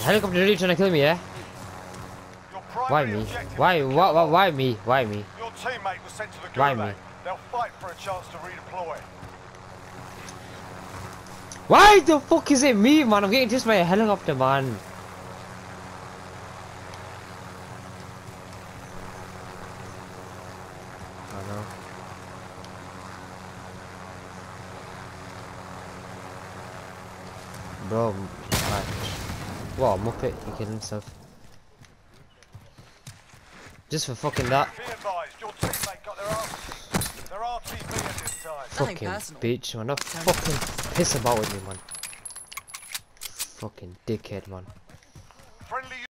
Helicopter really trying to kill me, yeah? Why me? Why me? Why me? Your teammate was sent to the Why gulag. me? They'll fight for a chance to redeploy. Why the fuck is it me, man? I'm getting just by a helicopter, man. I know. Bro, what a muppet, he killed himself. Just for fucking that. Be advised, your teammate got their RTB at this time. Fucking bitch, man. Don't fucking piss about with me, man. Fucking dickhead, man.